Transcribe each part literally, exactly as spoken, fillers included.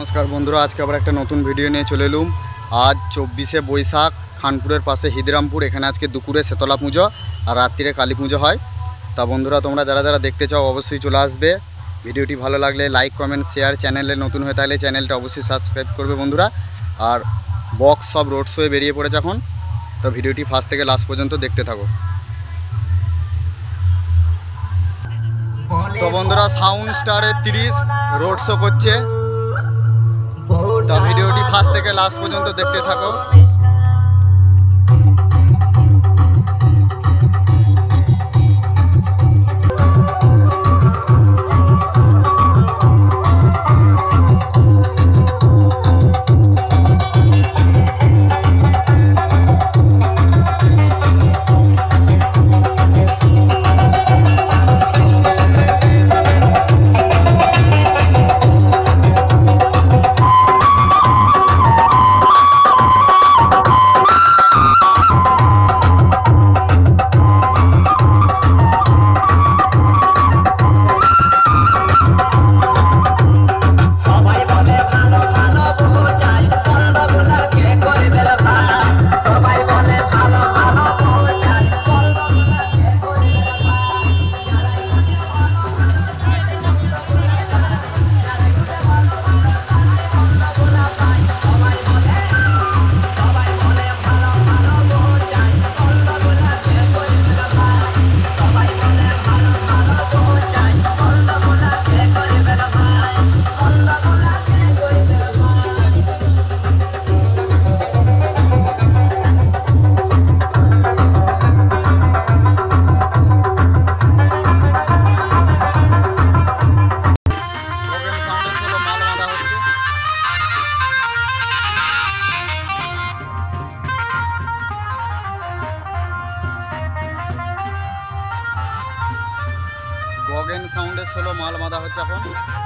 नमस्कार बंधुरा आज के आबार एक नतून भिडियो निये चले एलुम। आज चौबीसे बैशाख खानपुरेर पाशे हिदिरामपुर एखाने आज के दुपुरे शीतला पुजो और रात्रिरे काली पुजो हय। ता बंधुरा तोमरा जारा जारा देखते चाओ अवश्यई चले आसबे। भिडियोटी भालो लागले लाइक कमेंट शेयर, चैनेले नतून हये थाकले चैनेलटा अवश्यई सबस्क्राइब करबे बंधुरा। और बक्स सब रोड शोए बेरिये पड़ेছে এখন। तो भिडियोटी फार्स्ट থেকে लास्ट पर्यन्त देखते थाको। तो बंधुरा साउंड स्टारे तीस रोड शो करছে। तो भिडियोटी फार्स्ट থেকে लास्ट पर्यन्त देखते থাকো। गगन साउंडे षोलो माल बाँधा হচ্ছে এখন।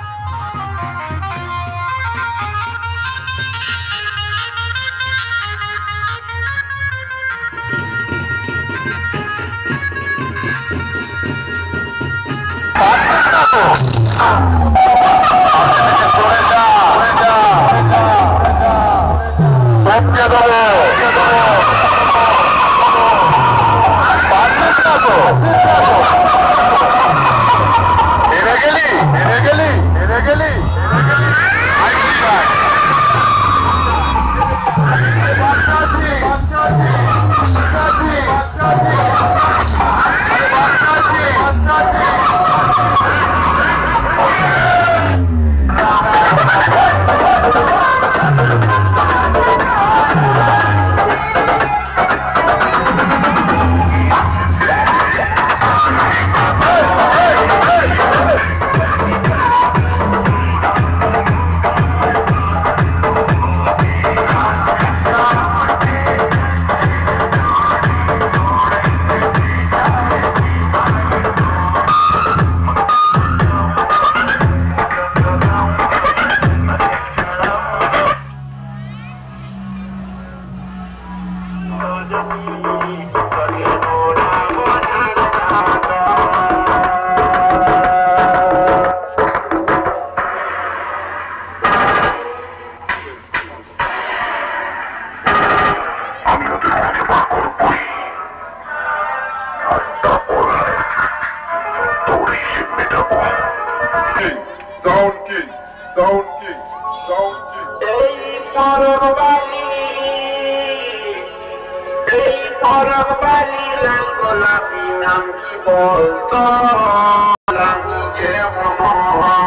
Sound King, Sound King, Sound King. Ei Parabali, Ei Parabali, Lango Lapinam ki bolto, Langi Jemon.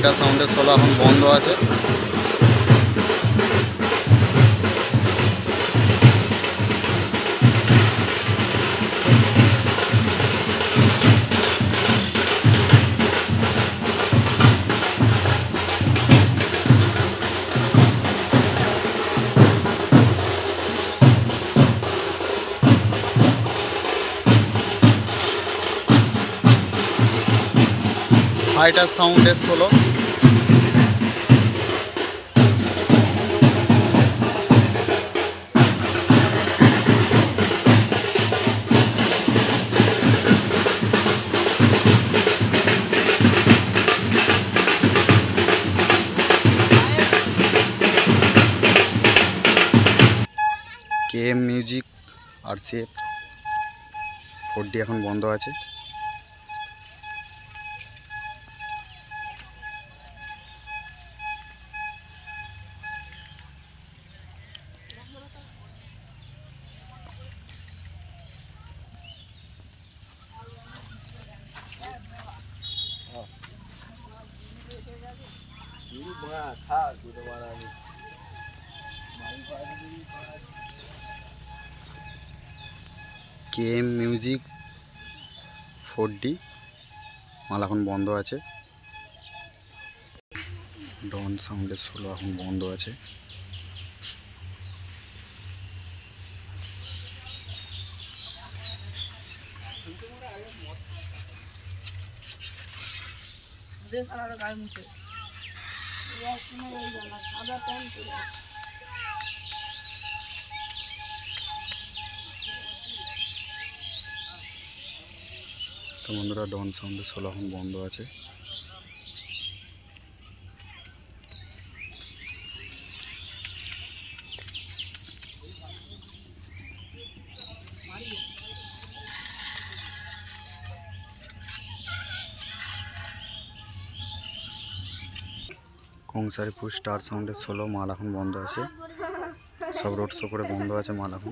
Hydra সাউন্ডের সোলো এখন বন্ধ আছে। হাইড্রা সাউন্ডের সোলো। কে এম মিউজিক আর সি এফ ফোর ডি এখন বন্ধ আছে। K M music four D মাল এখন বন্ধ আছে। ডন সাউন্ডের সোলো এখন বন্ধ আছে। তো বন্ধুরা ডন সাউন্ডের সোলো এখন বন্ধ আছে। কংসারিপুর স্টার সাউন্ডের সোলো মাল এখন বন্ধ আছে। সব রোড শো করে বন্ধ আছে মাল এখন।